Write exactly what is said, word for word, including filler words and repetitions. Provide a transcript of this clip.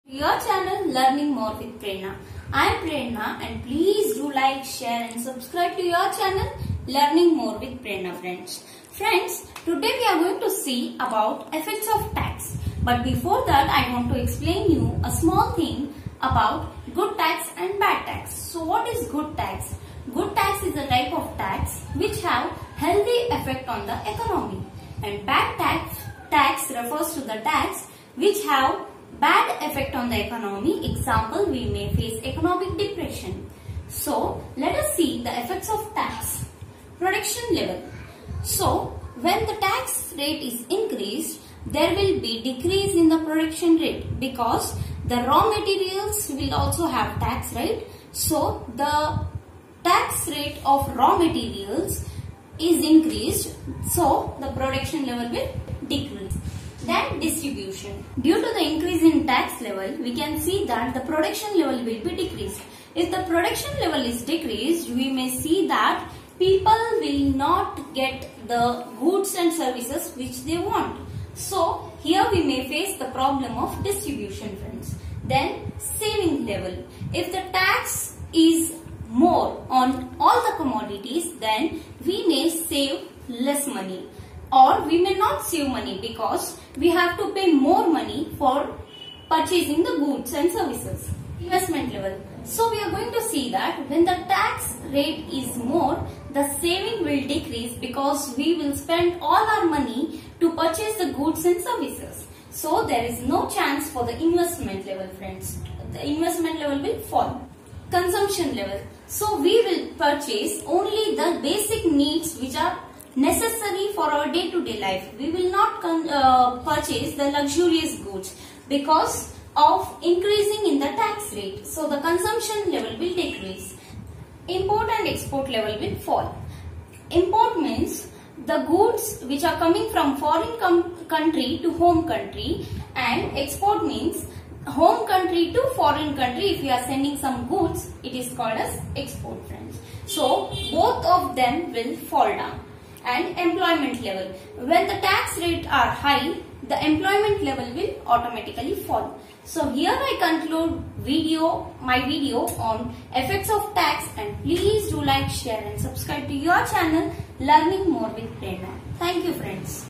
Your channel Learning More with Prerna. I am Prerna and please do like, share and subscribe to your channel Learning More with Prerna friends. Friends, today we are going to see about effects of tax. But before that I want to explain you a small thing about good tax and bad tax. So what is good tax? Good tax is a type of tax which have healthy effect on the economy, and bad tax tax refers to the tax which have bad effect on the economy. Example, we may face economic depression. So let us see the effects of tax. Production level. So when the tax rate is increased, there will be decrease in the production rate because the raw materials will also have tax, right? So the tax rate of raw materials is increased, so the production level will decrease. Then distribution. Due to the increase in tax level, we can see that the production level will be decreased. If the production level is decreased, we may see that people will not get the goods and services which they want. So here we may face the problem of distribution, friends. Then saving level. If the tax is more on all the commodities, then we may save less money, or we may not save money because we have to pay more money for purchasing the goods and services. Investment level. So we are going to see that when the tax rate is more, the saving will decrease because we will spend all our money to purchase the goods and services. So there is no chance for the investment level, friends. The investment level will fall. Consumption level. So we will purchase only the basic needs which are necessary for our day-to-day life. We will not uh, purchase the luxurious goods because of increasing in the tax rate. So the consumption level will decrease. Import and export level will fall. Import means the goods which are coming from foreign country to home country, and export means home country to foreign country. If we are sending some goods, it is called as export, friends. So both of them will fall down. And employment level. When the tax rates are high, the employment level will automatically fall. So here I conclude video, my video on effects of tax, and please do like, share and subscribe to your channel Learning More with Prerna. Thank you, friends.